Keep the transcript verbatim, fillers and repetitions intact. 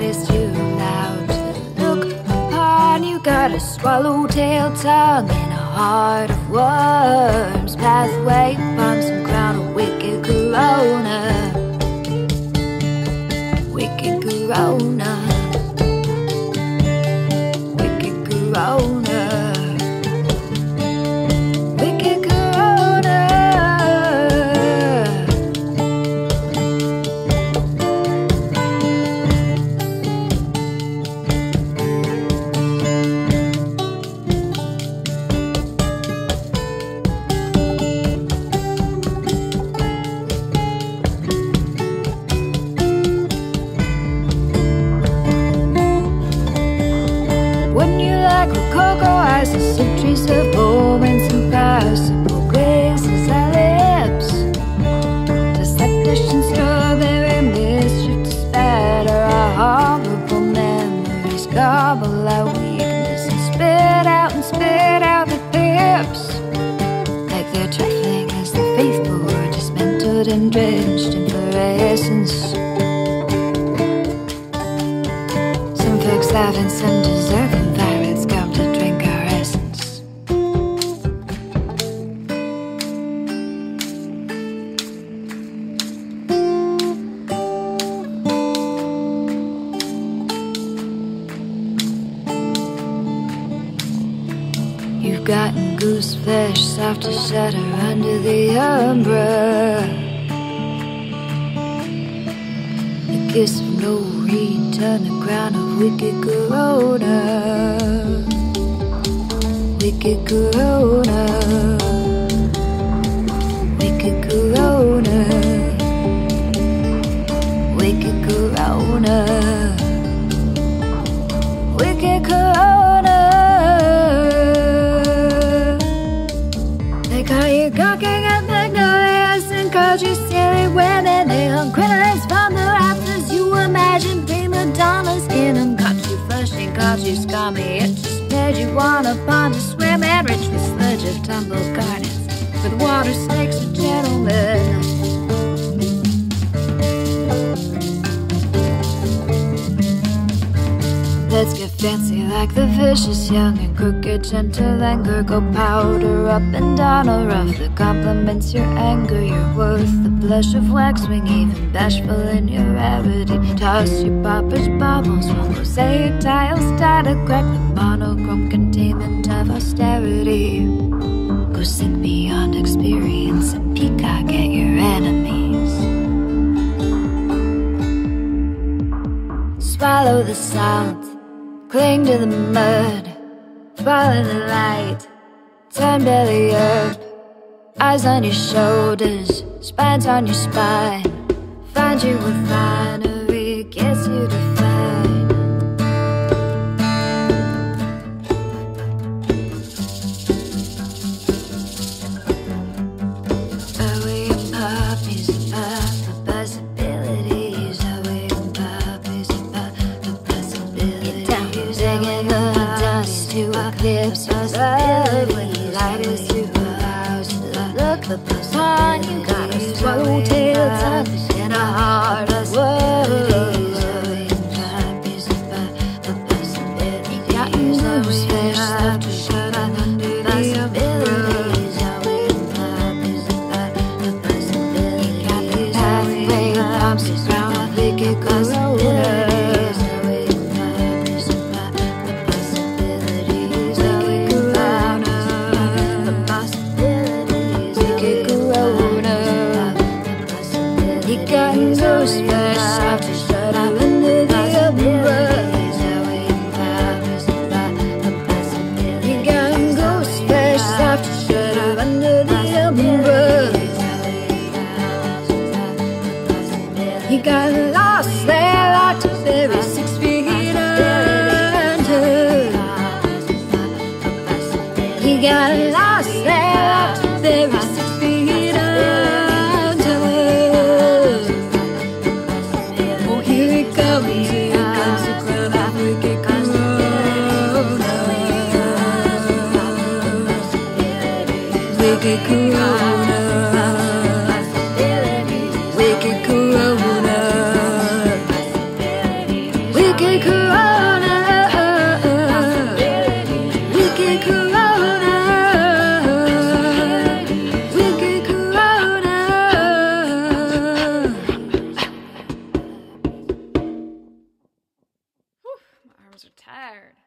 it's too loud to look upon. You got a swallowtail tongue and a heart of worms, pathway bumps and crown of wicked corona, wicked corona, wicked corona, wicked corona. Wouldn't you like rococo as the centuries of moments and possible glazes our lips? To slapdash and strawberry mischief, to spatter our horrible memories, gobble our weakness and spit out and spit out the pips. Like they're trifling as the faithful were dismantled and drenched in inflorescence. Some folks laugh and some deserve it. Pirates come to drink our essence. You've gotten gooseflesh, soft to shudder under the umbra. The kiss of no return, the crown of wicked corona, wicked corona, wicked corona, wicked corona, wicked corona. They call you gawking at magnolias and called you silly women. They hung crinolines from the rafters. You imagine prima donnas in them. Caught you flushing, caught you scummy. It just made you want a pond to swim in, rich with sludge of tumbled gardens, with water snakes for gentlemen. Let's get fancy like the vicious, young and crooked, gentle and gurgle. Powder up and down a rough that complements your anger. You're worth the blush of waxwing, even bashful in your rarity. Toss your poppers baubles while mosaic tiles start to crack the monochrome containment of austerity. Go sink beyond experience and peacock at your enemies. Swallow the salt, cling to the mud, follow the light, turn belly up, eyes on your shoulders, spines on your spine. Find you a finery, gets you to find. Are we puppies about the possibilities? Are we puppies about the possibilities? Singing the dust to eclipse possibilities. Light is too loud to look the post on. You got a swallowtail tongue and a heart of words. Puppies about the possibilities. Got gooseflesh stuff to shut up under the possibilities. Are we puppies about the possibilities? Got these halfway bumps around a wicked corona. Gooseflesh, soft to shut up under the umbra. You got gooseflesh, soft to shut up under the umbra. You got lost there, locked to bury six feet under. You got lost there, locked to bury six feet under. Here it comes, here comes the crown of wicked corona, wicked corona, wicked corona, wicked Wicked corona, wicked corona, wicked corona. Whew, my arms are tired.